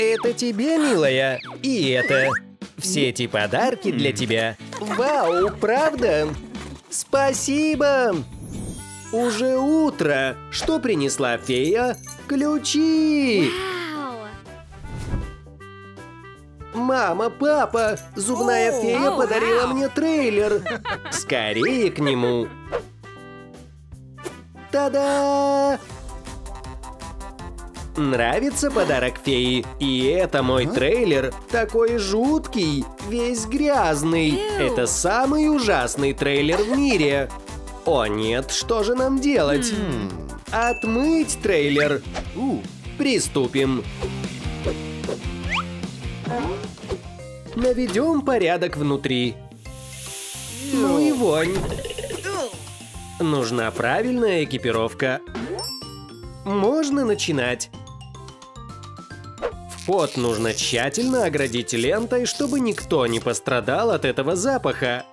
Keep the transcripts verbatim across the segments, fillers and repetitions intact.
Это тебе, милая, и это. Все эти подарки для тебя. Вау, правда? Спасибо! Уже утро. Что принесла фея? Ключи! Мама, папа, зубная фея подарила мне трейлер. Скорее к нему. Та-да! Нравится подарок феи? И это мой трейлер, такой жуткий, весь грязный. Это самый ужасный трейлер в мире. О нет, что же нам делать? Отмыть трейлер. Приступим. Наведем порядок внутри. Ну и вонь. Нужна правильная экипировка. Можно начинать. Вход нужно тщательно оградить лентой, чтобы никто не пострадал от этого запаха.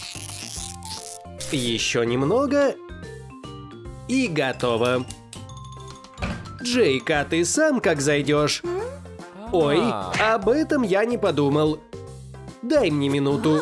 Еще немного. И готово. Джейк, а ты сам как зайдешь? Ой, об этом я не подумал. Дай мне минуту.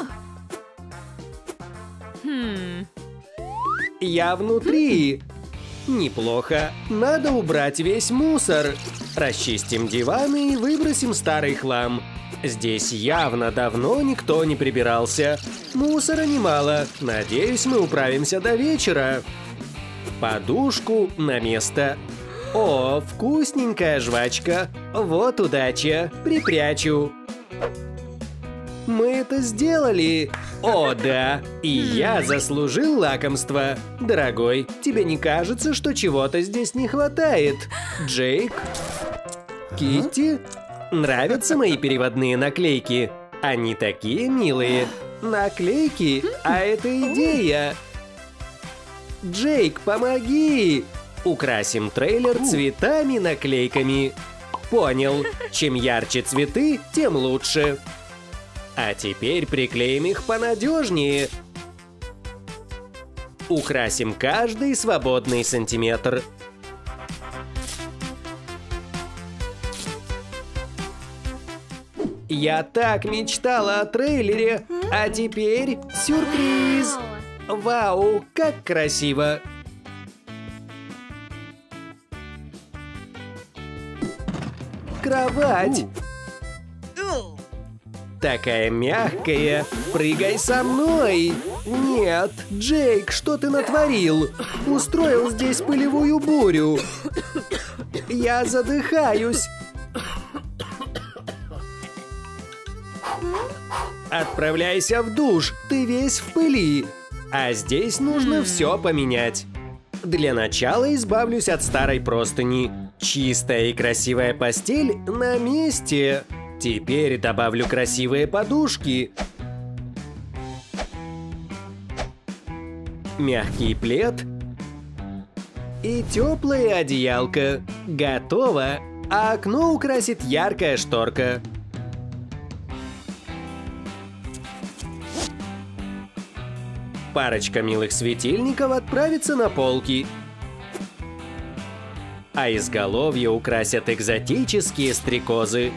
Я внутри. Неплохо. Надо убрать весь мусор. Расчистим диваны и выбросим старый хлам. Здесь явно давно никто не прибирался. Мусора немало. Надеюсь, мы управимся до вечера. Подушку на место. О, вкусненькая жвачка. Вот удача. Припрячу. Мы это сделали. О, да. И я заслужил лакомство. Дорогой, тебе не кажется, что чего-то здесь не хватает? Джейк? Китти? Нравятся мои переводные наклейки? Они такие милые. Наклейки? А это идея. Джейк, помоги! Украсим трейлер цветами-наклейками. Понял. Чем ярче цветы, тем лучше. А теперь приклеим их понадежнее. Украсим каждый свободный сантиметр. Я так мечтала о трейлере, а теперь сюрприз. Вау, как красиво. Кровать. Такая мягкая. Прыгай со мной. Нет, Джейк, что ты натворил? Устроил здесь пылевую бурю. Я задыхаюсь. Отправляйся в душ, ты весь в пыли. А здесь нужно все поменять. Для начала избавлюсь от старой простыни. Чистая и красивая постель на месте. Теперь добавлю красивые подушки. Мягкий плед. И теплое одеялко. Готово. А окно украсит яркая шторка. Парочка милых светильников отправится на полки. А изголовье украсят экзотические стрекозы.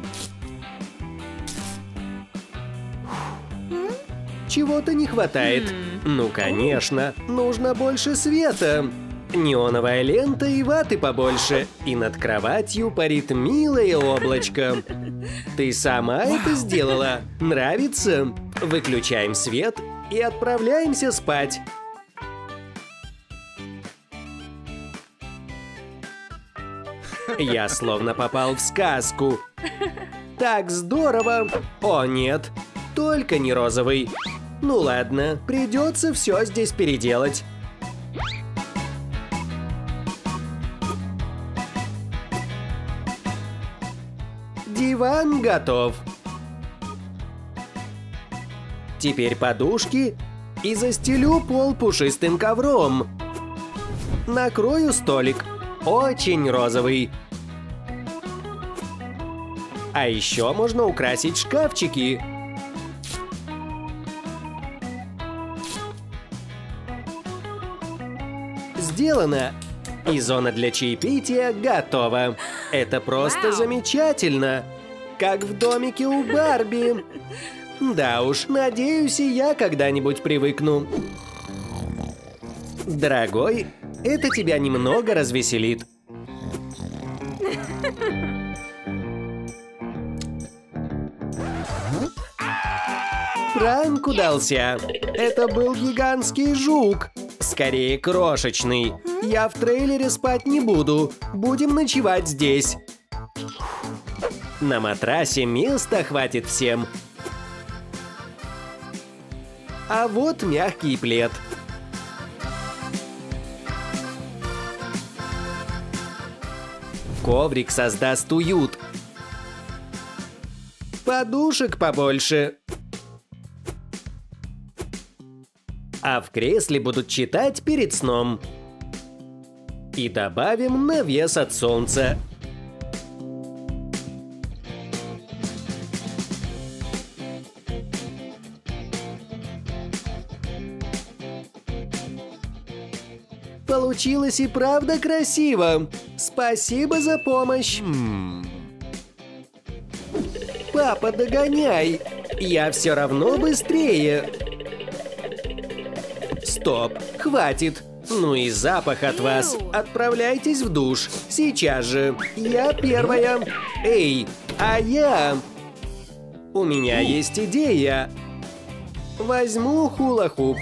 Чего-то не хватает. Ну, конечно, нужно больше света. Неоновая лента и ваты побольше. И над кроватью парит милое облачко. Ты сама это сделала? Нравится? Выключаем свет и отправляемся спать. Я словно попал в сказку. Так здорово. О, нет, только не розовый. Ну ладно, придется все здесь переделать. Диван готов. Теперь подушки и застелю пол пушистым ковром. Накрою столик. Очень розовый. А еще можно украсить шкафчики. Сделано. И зона для чаепития готова. Это просто Вау. замечательно! Как в домике у Барби. Да уж, надеюсь, и я когда-нибудь привыкну. Дорогой, это тебя немного развеселит. Пранк удался. Это был гигантский жук. Скорее, крошечный. Я в трейлере спать не буду. Будем ночевать здесь. На матрасе места хватит всем. А вот мягкий плед. Коврик создаст уют. Подушек побольше. А в кресле будут читать перед сном. И добавим навес от солнца. Получилось и правда красиво. Спасибо за помощь. Папа, догоняй. Я все равно быстрее. Стоп, хватит. Ну и запах от вас. Отправляйтесь в душ. Сейчас же. Я первая. Эй, а я... У меня есть идея. Возьму хула-хуп.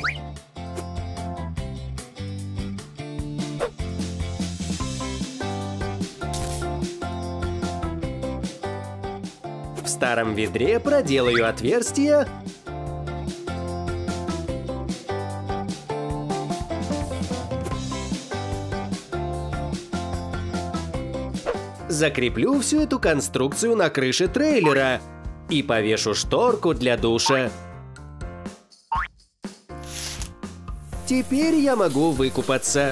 В старом ведре проделаю отверстие. Закреплю всю эту конструкцию на крыше трейлера и повешу шторку для душа. Теперь я могу выкупаться.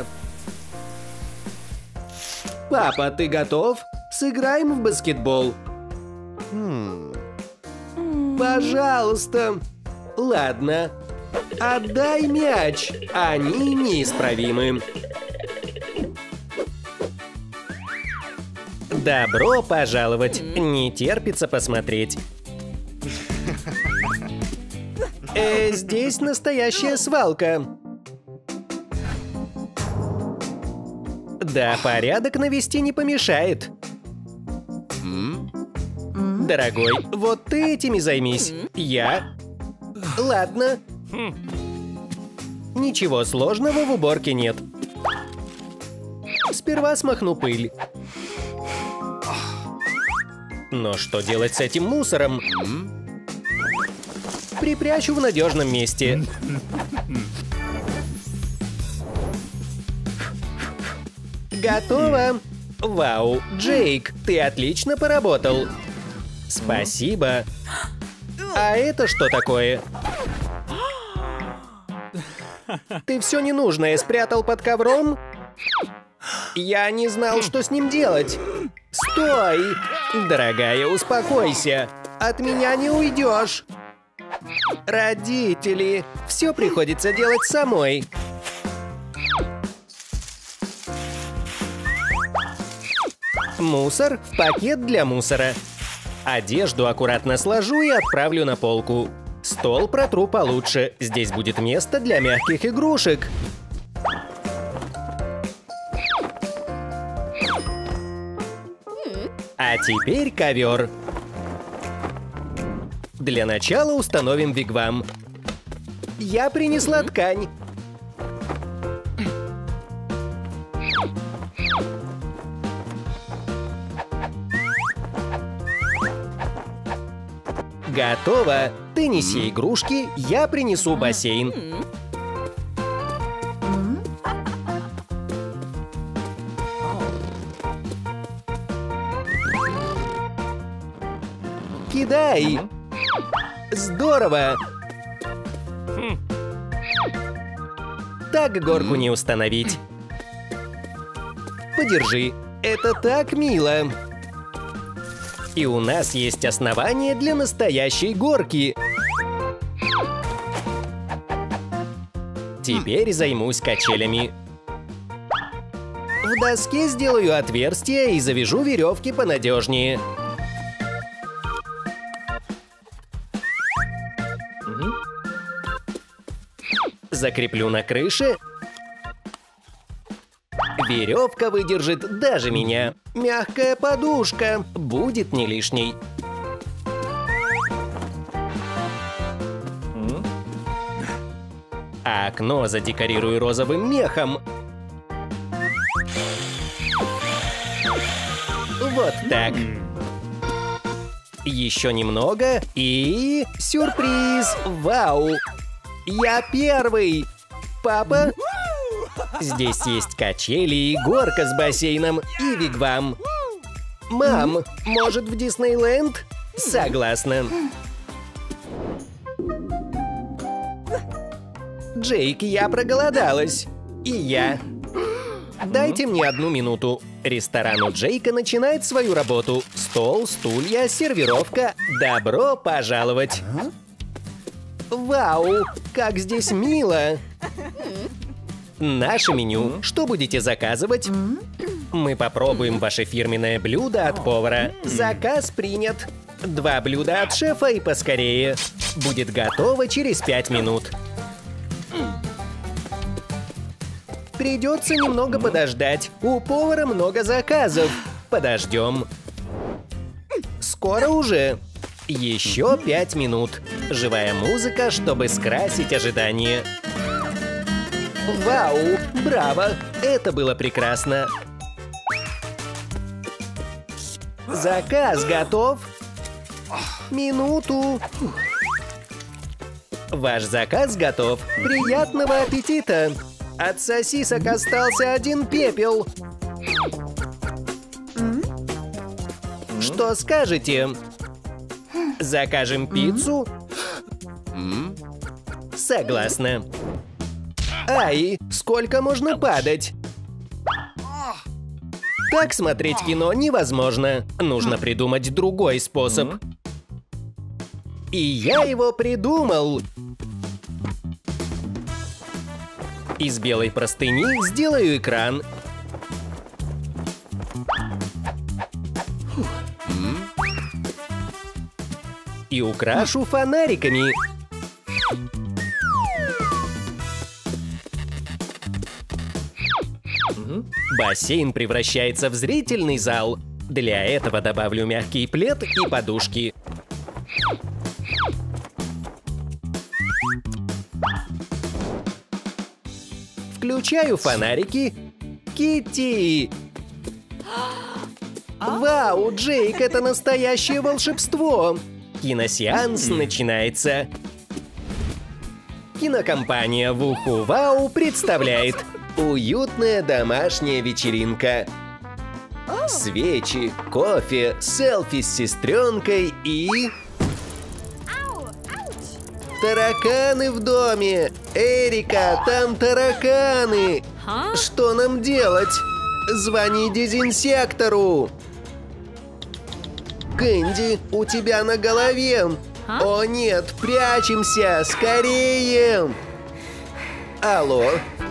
Папа, ты готов? Сыграем в баскетбол. Пожалуйста. Ладно. Отдай мяч. Они неисправимы. Добро пожаловать. Не терпится посмотреть. Э, здесь настоящая свалка. Да, порядок навести не помешает. Дорогой, вот ты этими займись. Я... Ладно. Ничего сложного в уборке нет. Сперва смахну пыль. Но что делать с этим мусором? Припрячу в надежном месте. Готово. Вау, Джейк, ты отлично поработал. Спасибо. А это что такое? Ты все ненужное спрятал под ковром? Я не знал, что с ним делать. Стой! Дорогая, успокойся. От меня не уйдешь. Родители, все приходится делать самой. Мусор в пакет для мусора. Одежду аккуратно сложу и отправлю на полку. Стол протру получше. Здесь будет место для мягких игрушек. А теперь ковер. Для начала установим вигвам. Я принесла ткань. Готово. Ты неси игрушки, я принесу бассейн. Кидай! Здорово! Так горку не установить. Подержи, это так мило. И у нас есть основание для настоящей горки. Теперь займусь качелями. В доске сделаю отверстие и завяжу веревки понадежнее. Закреплю на крыше. Веревка выдержит даже меня. Мягкая подушка будет не лишней. А окно задекорирую розовым мехом. Вот так. Еще немного и... Сюрприз! Вау! Я первый! Папа? Здесь есть качели и горка с бассейном и вигвам. Мам, может, в Диснейленд? Согласна. Джейк, я проголодалась. И я. Дайте мне одну минуту. Ресторан у Джейка начинает свою работу. Стол, стулья, сервировка. Добро пожаловать. Вау, как здесь мило. Наше меню. Что будете заказывать? Мы попробуем ваше фирменное блюдо от повара. Заказ принят. Два блюда от шефа и поскорее. Будет готово через пять минут. Придется немного подождать. У повара много заказов. Подождем. Скоро уже. Еще пять минут. Живая музыка, чтобы скрасить ожидание. Вау! Браво! Это было прекрасно. Заказ готов. Минуту. Ваш заказ готов. Приятного аппетита! От сосисок остался один пепел. Что скажете? Закажем пиццу? Согласна. Ай, сколько можно падать? Так смотреть кино невозможно. Нужно придумать другой способ. И я его придумал. Из белой простыни сделаю экран. И украшу фонариками. Бассейн превращается в зрительный зал. Для этого добавлю мягкий плед и подушки. Включаю фонарики. Китти! Вау, Джейк, это настоящее волшебство! Киносеанс начинается. Кинокомпания Вуху Вау представляет уютная домашняя вечеринка. Свечи, кофе, селфи с сестренкой и... Тараканы в доме! Эрика, там тараканы! Что нам делать? Звони дезинсектору! Кэнди, у тебя на голове! О нет, прячемся! Скорее! Алло?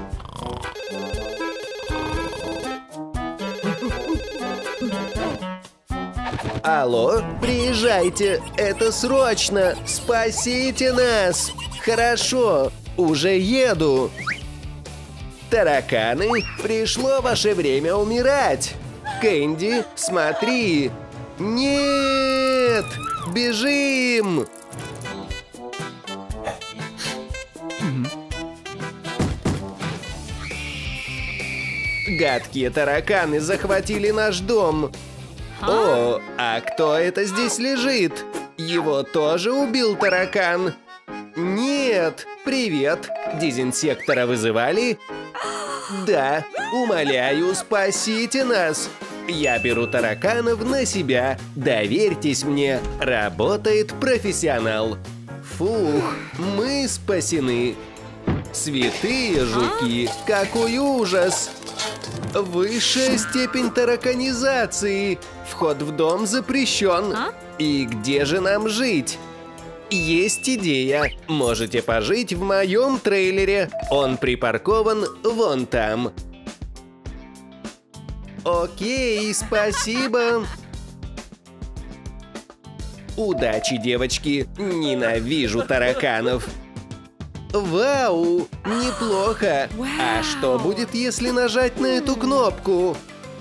Алло, приезжайте, это срочно, спасите нас! Хорошо, уже еду. Тараканы, пришло ваше время умирать. Кэнди, смотри. Нет, бежим! Гадкие тараканы захватили наш дом. О, а кто это здесь лежит? Его тоже убил таракан? Нет, привет. Дезинсектора вызывали? Да, умоляю, спасите нас. Я беру тараканов на себя. Доверьтесь мне, работает профессионал. Фух, мы спасены. Святые жуки, какой ужас! Высшая степень тараканизации. Вход в дом запрещен. А? И где же нам жить? Есть идея. Можете пожить в моем трейлере. Он припаркован вон там. Окей, спасибо. Удачи, девочки. Ненавижу тараканов. Вау, неплохо. А что будет, если нажать на эту кнопку?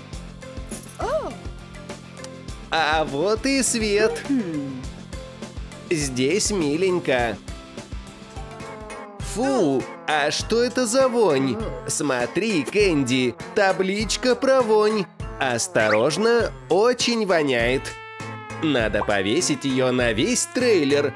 А вот и свет. Здесь миленько. Фу, а что это за вонь? Смотри, Кэнди, табличка про вонь. Осторожно, очень воняет. Надо повесить ее на весь трейлер.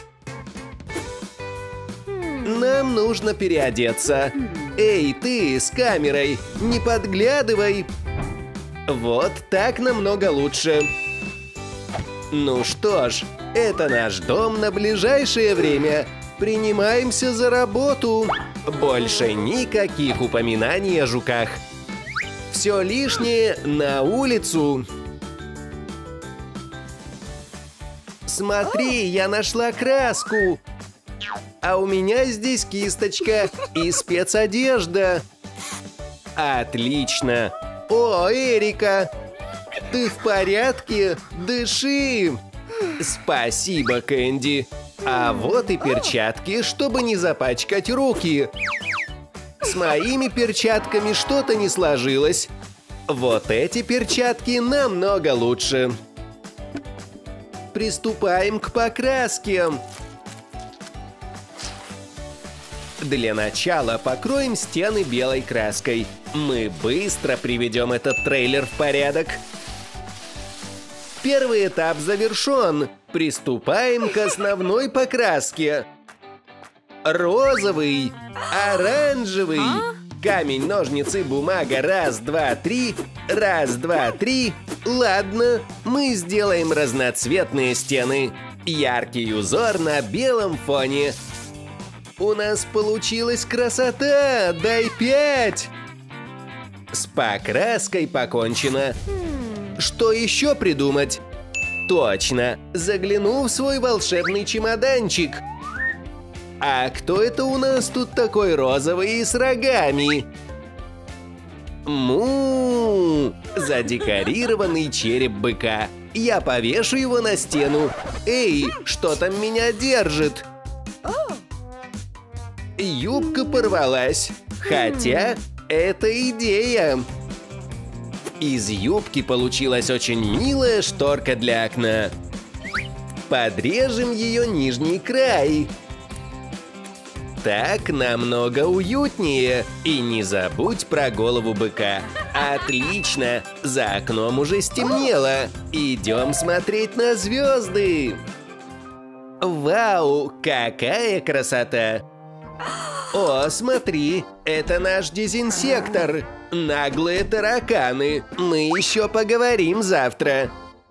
Нам нужно переодеться. Эй, ты с камерой, не подглядывай. Вот так намного лучше. Ну что ж, это наш дом на ближайшее время. Принимаемся за работу. Больше никаких упоминаний о жуках. Все лишнее на улицу. Смотри, я нашла краску. А у меня здесь кисточка и спецодежда. Отлично. О, Эрика, ты в порядке? Дыши. Спасибо, Кэнди. А вот и перчатки, чтобы не запачкать руки. С моими перчатками что-то не сложилось. Вот эти перчатки намного лучше. Приступаем к покраске. Для начала покроем стены белой краской. Мы быстро приведем этот трейлер в порядок. Первый этап завершен. Приступаем к основной покраске. Розовый, оранжевый. Камень, ножницы, бумага. Раз, два, три. Раз, два, три. Ладно, мы сделаем разноцветные стены. Яркий узор на белом фоне. У нас получилась красота! Дай пять! С покраской покончено. Что еще придумать? Точно! Загляну в свой волшебный чемоданчик. А кто это у нас тут такой розовый и с рогами? Му! Задекорированный череп быка. Я повешу его на стену. Эй, что там меня держит? Юбка порвалась. Хотя, это идея. Из юбки получилась очень милая шторка для окна. Подрежем ее нижний край. Так намного уютнее. И не забудь про голову быка. Отлично! За окном уже стемнело. Идем смотреть на звезды. Вау, какая красота! О, смотри, это наш дезинсектор. Наглые тараканы. Мы еще поговорим завтра.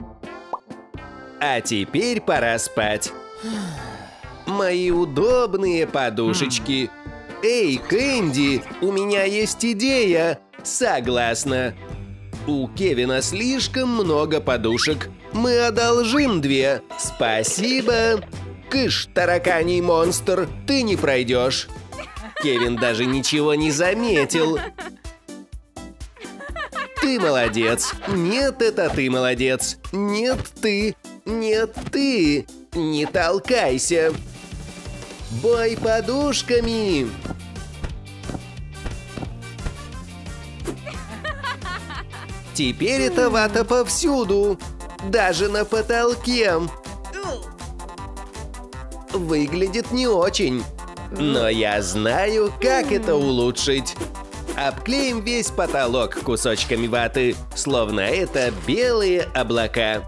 А теперь пора спать. Мои удобные подушечки. Эй, Кэнди, у меня есть идея. Согласна. У Кевина слишком много подушек. Мы одолжим две. Спасибо. Кыш, тараканий монстр, ты не пройдешь. Кевин даже ничего не заметил. Ты молодец. Нет, это ты молодец. Нет, ты. Нет, ты. Не толкайся. Бой подушками. Теперь эта вата повсюду. Даже на потолке. Выглядит не очень. Но я знаю, как это улучшить. Обклеим весь потолок кусочками ваты, словно это белые облака.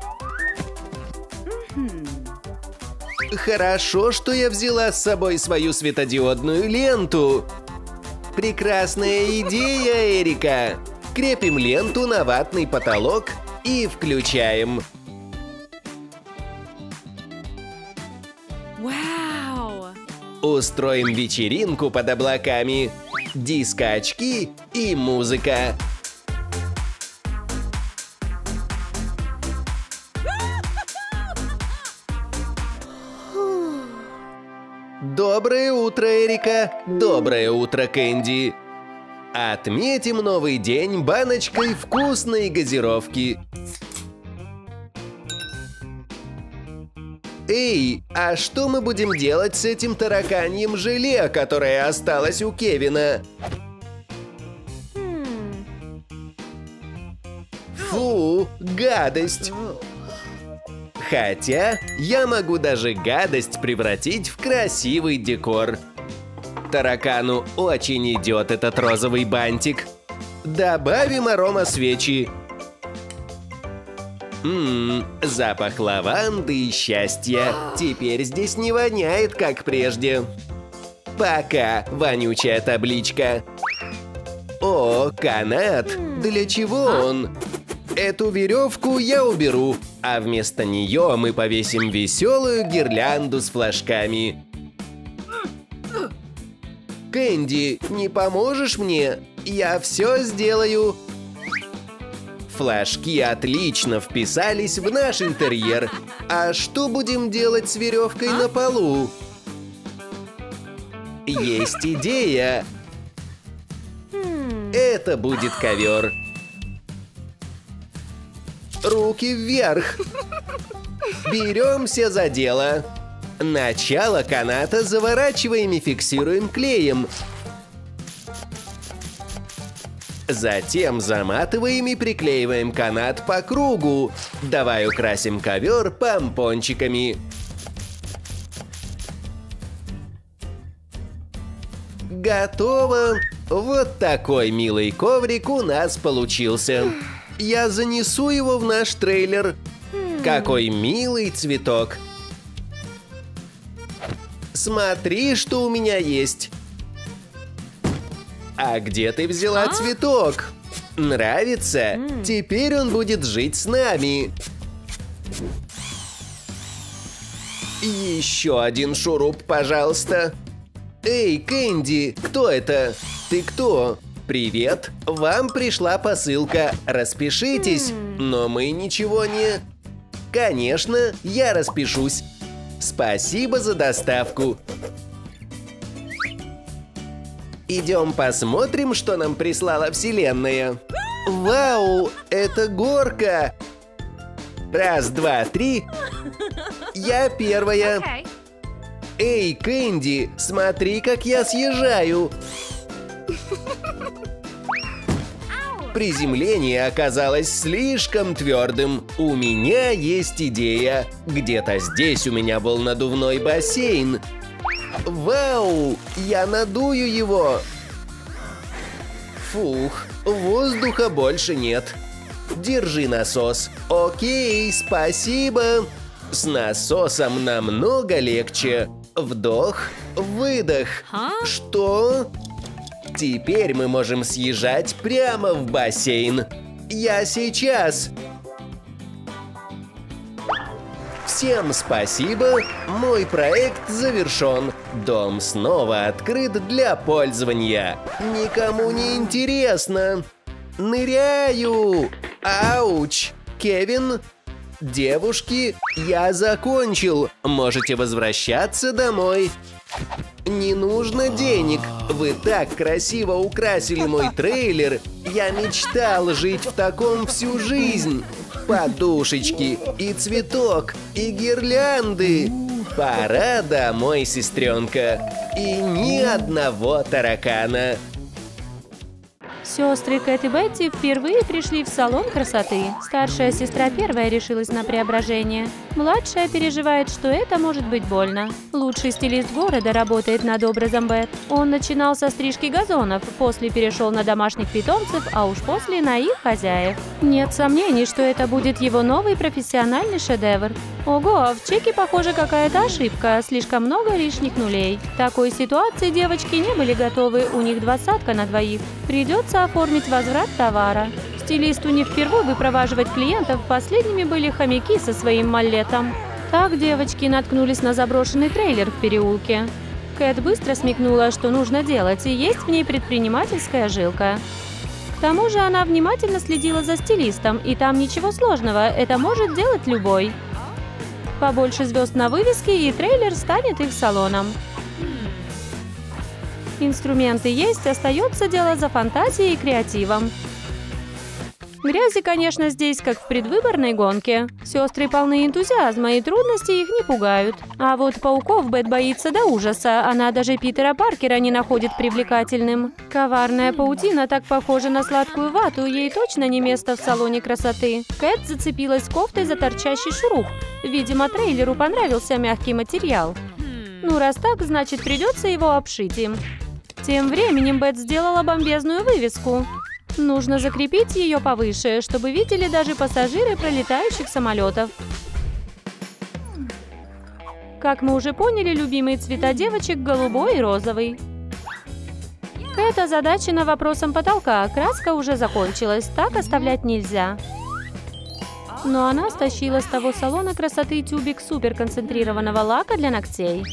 Хорошо, что я взяла с собой свою светодиодную ленту. Прекрасная идея, Эрика. Крепим ленту на ватный потолок и включаем. Устроим вечеринку под облаками. Диско-очки и музыка. Доброе утро, Эрика. Доброе утро, Кэнди. Отметим новый день баночкой вкусной газировки. Эй, а что мы будем делать с этим тараканьим желе, которое осталось у Кевина? Фу, гадость. Хотя я могу даже гадость превратить в красивый декор. Таракану очень идет этот розовый бантик. Добавим арома свечи. Ммм, запах лаванды и счастья. Теперь здесь не воняет, как прежде. Пока, вонючая табличка. О, канат. Для чего он? Эту веревку я уберу, а вместо нее мы повесим веселую гирлянду с флажками. Кэнди, не поможешь мне? Я все сделаю. Флажки отлично вписались в наш интерьер. А что будем делать с веревкой на полу? Есть идея. Это будет ковер. Руки вверх. Беремся за дело. Начало каната заворачиваем и фиксируем клеем. Затем заматываем и приклеиваем канат по кругу. Давай украсим ковер помпончиками. Готово! Вот такой милый коврик у нас получился. Я занесу его в наш трейлер. Какой милый цветок. Смотри, что у меня есть. А где ты взяла а? цветок? Нравится? Mm. Теперь он будет жить с нами. Еще один шуруп, пожалуйста. Эй, Кэнди, кто это? Ты кто? Привет, вам пришла посылка. Распишитесь. Mm. Но мы ничего не... Конечно, я распишусь. Спасибо за доставку. Идем посмотрим, что нам прислала Вселенная. Вау, это горка. Раз, два, три. Я первая. Okay. Эй, Кэнди, смотри, как я съезжаю. Приземление оказалось слишком твердым. У меня есть идея. Где-то здесь у меня был надувной бассейн. Вау! Я надую его! Фух, воздуха больше нет. Держи насос. Окей, спасибо. С насосом намного легче. Вдох, выдох. Huh? Что? Теперь мы можем съезжать прямо в бассейн. Я сейчас. Всем спасибо, мой проект завершен. Дом снова открыт для пользования. Никому не интересно. Ныряю. Ауч. Кевин. Девушки, я закончил. Можете возвращаться домой. Не нужно денег. Вы так красиво украсили мой трейлер. Я мечтал жить в таком всю жизнь. Подушечки, и цветок, и гирлянды. Пора домой, сестренка. И ни одного таракана. Сестры Кэт и Бетти впервые пришли в салон красоты. Старшая сестра первая решилась на преображение. Младшая переживает, что это может быть больно. Лучший стилист города работает над образом Бет. Он начинал со стрижки газонов, после перешел на домашних питомцев, а уж после на их хозяев. Нет сомнений, что это будет его новый профессиональный шедевр. Ого, в чеке, похоже, какая-то ошибка, слишком много лишних нулей. В такой ситуации девочки не были готовы, у них двадцатка на двоих. Придется оформить возврат товара. Стилисту не впервые выпроваживать клиентов, последними были хомяки со своим маллетом. Так девочки наткнулись на заброшенный трейлер в переулке. Кэт быстро смекнула, что нужно делать, и есть в ней предпринимательская жилка. К тому же она внимательно следила за стилистом, и там ничего сложного, это может делать любой. Побольше звезд на вывеске, и трейлер станет их салоном. Инструменты есть, остается дело за фантазией и креативом. Грязи, конечно, здесь, как в предвыборной гонке. Сестры полны энтузиазма, и трудности их не пугают. А вот пауков Бет боится до ужаса. Она даже Питера Паркера не находит привлекательным. Коварная паутина так похожа на сладкую вату, ей точно не место в салоне красоты. Кэт зацепилась кофтой за торчащий шуруп. Видимо, трейлеру понравился мягкий материал. Ну, раз так, значит, придется его обшить им. Тем временем Бет сделала бомбезную вывеску. Нужно закрепить ее повыше, чтобы видели даже пассажиры пролетающих самолетов. Как мы уже поняли, любимые цвета девочек – голубой и розовый. Кэт озадачена вопросом потолка. Краска уже закончилась, так оставлять нельзя. Но она стащила с того салона красоты тюбик суперконцентрированного лака для ногтей.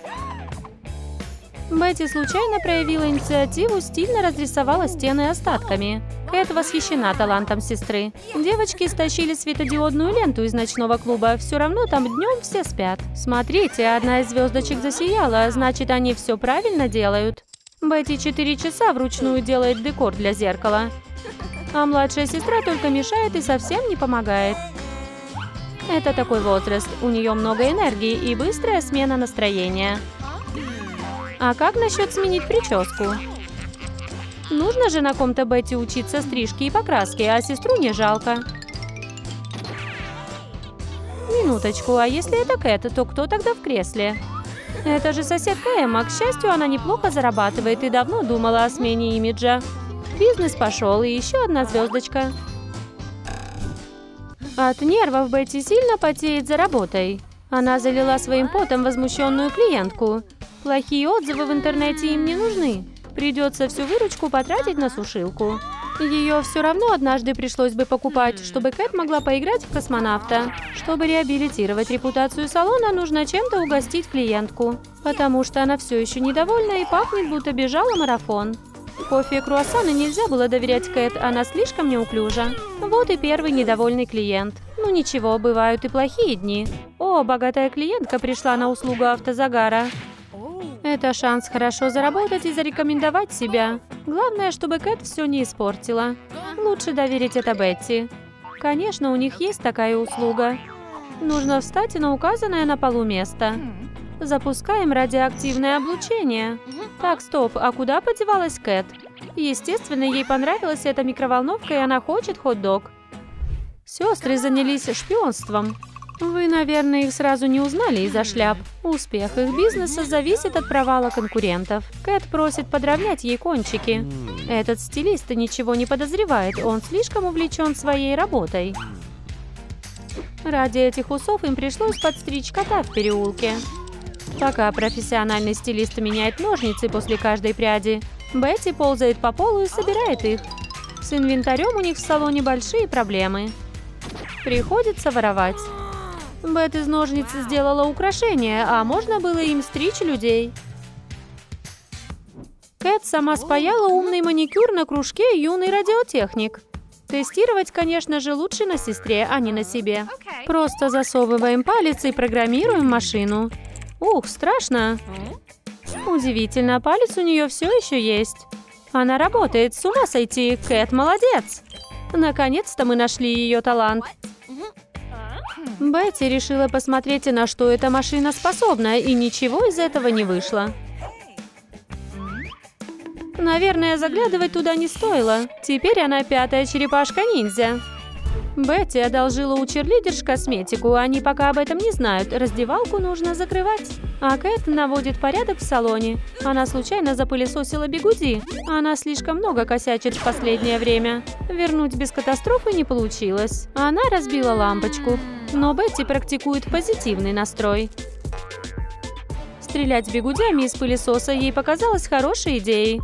Бетти случайно проявила инициативу, стильно разрисовала стены остатками. Кэт восхищена талантом сестры. Девочки стащили светодиодную ленту из ночного клуба. Все равно там днем все спят. Смотрите, одна из звездочек засияла, значит, они все правильно делают. Бетти четыре часа вручную делает декор для зеркала. А младшая сестра только мешает и совсем не помогает. Это такой возраст. У нее много энергии и быстрая смена настроения. А как насчет сменить прическу? Нужно же на ком-то Бетти учиться стрижке и покраске, а сестру не жалко. Минуточку, а если это Кэт, то кто тогда в кресле? Это же соседка Эмма. К счастью, она неплохо зарабатывает и давно думала о смене имиджа. Бизнес пошел, и еще одна звездочка. От нервов Бетти сильно потеет за работой. Она залила своим потом возмущенную клиентку. Плохие отзывы в интернете им не нужны. Придется всю выручку потратить на сушилку. Ее все равно однажды пришлось бы покупать, чтобы Кэт могла поиграть в космонавта. Чтобы реабилитировать репутацию салона, нужно чем-то угостить клиентку. Потому что она все еще недовольна и пахнет, будто бежала марафон. Кофе и круассаны нельзя было доверять Кэт, она слишком неуклюжа. Вот и первый недовольный клиент. Ну ничего, бывают и плохие дни. О, богатая клиентка пришла на услугу автозагара. Это шанс хорошо заработать и зарекомендовать себя. Главное, чтобы Кэт все не испортила. Лучше доверить это Бетти. Конечно, у них есть такая услуга. Нужно встать на указанное на полу место. Запускаем радиоактивное облучение. Так, стоп, а куда подевалась Кэт? Естественно, ей понравилась эта микроволновка, и она хочет хот-дог. Сестры занялись шпионством. Вы, наверное, их сразу не узнали из-за шляп. Успех их бизнеса зависит от провала конкурентов. Кэт просит подровнять ей кончики. Этот стилист ничего не подозревает, он слишком увлечен своей работой. Ради этих усов им пришлось подстричь кота в переулке. Пока профессиональный стилист меняет ножницы после каждой пряди, Бетти ползает по полу и собирает их. С инвентарем у них в салоне большие проблемы. Приходится воровать. Бет из ножниц сделала украшение, а можно было им стричь людей. Кэт сама спаяла умный маникюр на кружке «Юный радиотехник». Тестировать, конечно же, лучше на сестре, а не на себе. Просто засовываем палец и программируем машину. Ух, страшно. Удивительно, палец у нее все еще есть. Она работает, с ума сойти. Кэт молодец. Наконец-то мы нашли ее талант. Бетти решила посмотреть, на что эта машина способна, и ничего из этого не вышло. Наверное, заглядывать туда не стоило. Теперь она пятая черепашка-ниндзя. Бетти одолжила у черлидерш косметику, они пока об этом не знают. Раздевалку нужно закрывать. А Кэт наводит порядок в салоне. Она случайно запылесосила бигуди. Она слишком много косячит в последнее время. Вернуть без катастрофы не получилось. Она разбила лампочку. Но Бетти практикует позитивный настрой. Стрелять бигудями из пылесоса ей показалось хорошей идеей.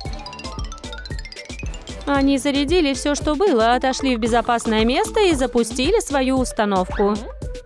Они зарядили все, что было, отошли в безопасное место и запустили свою установку.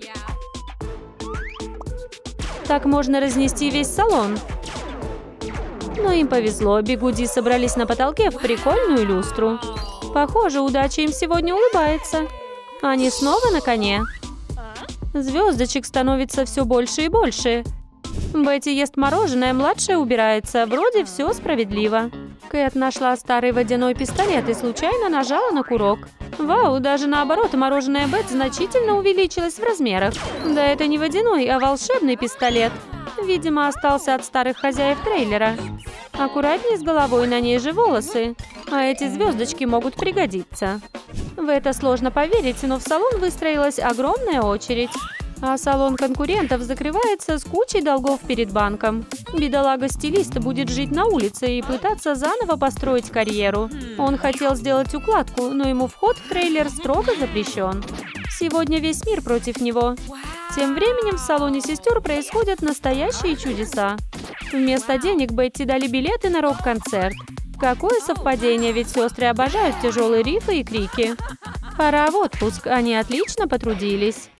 Так можно разнести весь салон. Но им повезло, бигуди собрались на потолке в прикольную люстру. Похоже, удача им сегодня улыбается. Они снова на коне. Звездочек становится все больше и больше. Бетти ест мороженое, младшая убирается. Вроде все справедливо. Кэт нашла старый водяной пистолет и случайно нажала на курок. Вау, даже наоборот, мороженое Бет значительно увеличилось в размерах. Да это не водяной, а волшебный пистолет. Видимо, остался от старых хозяев трейлера. Аккуратнее с головой, на ней же волосы. А эти звездочки могут пригодиться. В это сложно поверить, но в салон выстроилась огромная очередь. А салон конкурентов закрывается с кучей долгов перед банком. Бедолага-стилист будет жить на улице и пытаться заново построить карьеру. Он хотел сделать укладку, но ему вход в трейлер строго запрещен. Сегодня весь мир против него. Тем временем в салоне сестер происходят настоящие чудеса. Вместо денег Бетти дали билеты на рок-концерт. Какое совпадение, ведь сестры обожают тяжелые рифы и крики. Пора в отпуск, они отлично потрудились.